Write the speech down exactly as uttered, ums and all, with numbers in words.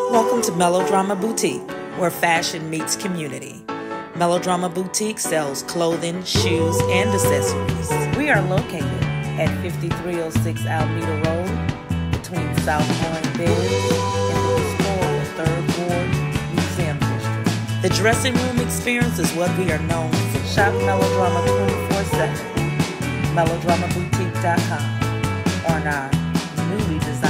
Welcome to Melodrama Boutique, where fashion meets community. Melodrama Boutique sells clothing, shoes, and accessories. We are located at fifty-three oh six Alameda Road, between South Point Beds and the historical third Ward Museum District. The dressing room experience is what we are known for. Shop Melodrama twenty-four seven, melodrama boutique dot com, on our newly designed